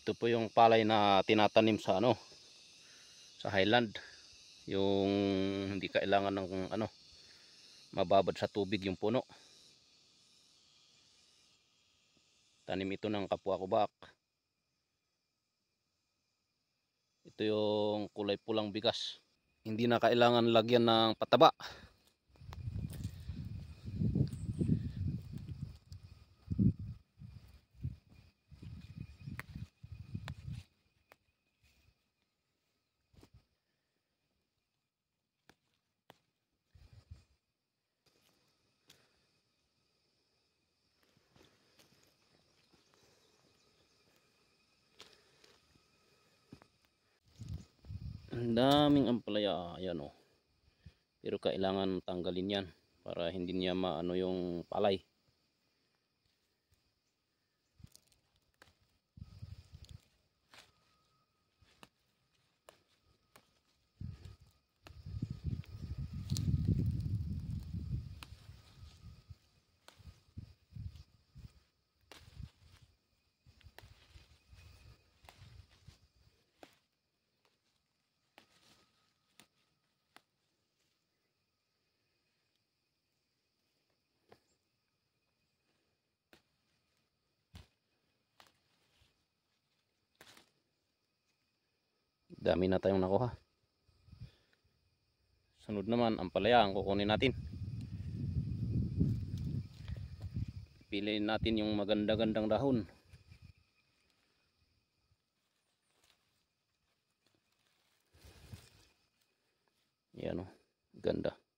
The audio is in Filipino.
Ito po yung palay na tinatanim sa sa highland. Yung hindi kailangan ng mababad sa tubig yung puno. Tanim ito ng kapwa kubak. Ito yung kulay pulang bigas. Hindi na kailangan lagyan ng pataba. Ang daming ampalaya, ayan oh. Pero kailangan tanggalin yan para hindi niya maano yung palay. Dami na tayong nakuha. Sunod naman ampalaya ang kukunin natin. Piliin natin yung maganda-gandang dahon. Yan oh, ganda.